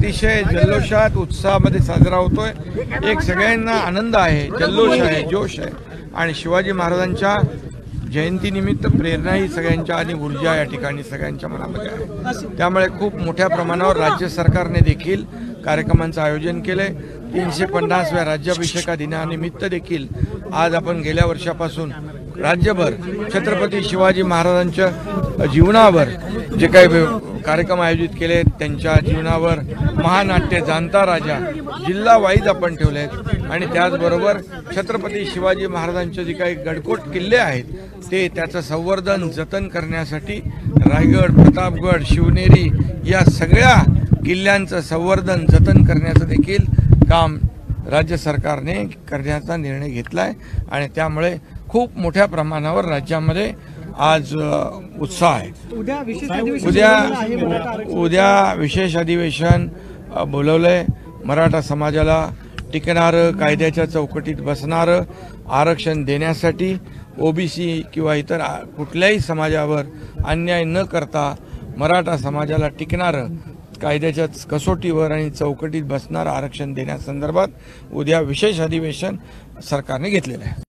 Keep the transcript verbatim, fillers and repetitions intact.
अतिशय जल्लोषात उत्साहामध्ये साजरा होतोय। एक सगळ्यांना आनंद आहे, जल्लोष आहे, जोश आहे आणि शिवाजी महाराजांच्या जयंतीनिमित्त प्रेरणा ही सगळ्यांच्या आणि ऊर्जा या ठिकाणी सगळ्यांच्या मनामध्ये आहे। त्यामुळे खूप मोठ्या प्रमाणावर राज्य सरकारने देखील कार्यक्रमांचं आयोजन केलंय। तीनशे पन्नासव्या राज्याभिषेका दिनानिमित्त देखील आज आपण गेल्या वर्षापासून राज्यभर छत्रपती शिवाजी महाराजांच्या जीवनावर जे काही कार्यक्रम आयोजित केले, त्यांच्या जीवनावर महानाट्य जाणता राजा जिल्हा वाईज आपण ठेवले आहेत आणि त्याचबरोबर छत्रपती शिवाजी महाराजांचे जे काही गडकोट किल्ले आहेत ते त्याचं संवर्धन जतन करण्यासाठी रायगड, प्रतापगड, शिवनेरी या सगळ्या किल्ल्यांचं संवर्धन जतन करण्याचं देखील काम राज्य सरकारने करण्याचा निर्णय घेतला आहे आणि त्यामुळे खूप मोठ्या प्रमाणावर राज्यामध्ये आज उत्साह आहे। उद्या विशेष उद्या उद्या विशेष अधिवेशन बोलवलंय। मराठा समाजाला टिकणारं, कायद्याच्या चौकटीत बसणारं आरक्षण देण्यासाठी, ओबीसी किंवा इतर कुठल्याही समाजावर अन्याय न करता मराठा समाजाला टिकणारं, कायद्याच्या कसोटीवर आणि चौकटीत बसणारं आरक्षण देण्यासंदर्भात उद्या विशेष अधिवेशन सरकारने घेतलेलं आहे।